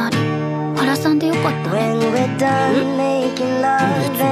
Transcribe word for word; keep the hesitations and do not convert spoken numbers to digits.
なり原さんでよかったね。 別に